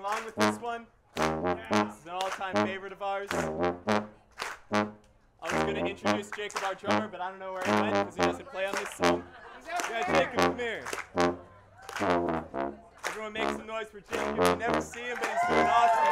along with this one? This is an all-time favorite of ours. I was going to introduce Jacob, our drummer, but I don't know where he went because he doesn't play on this song. Yeah, Jacob, come here. Everyone make some noise for Jacob. You never see him, but he's doing awesome.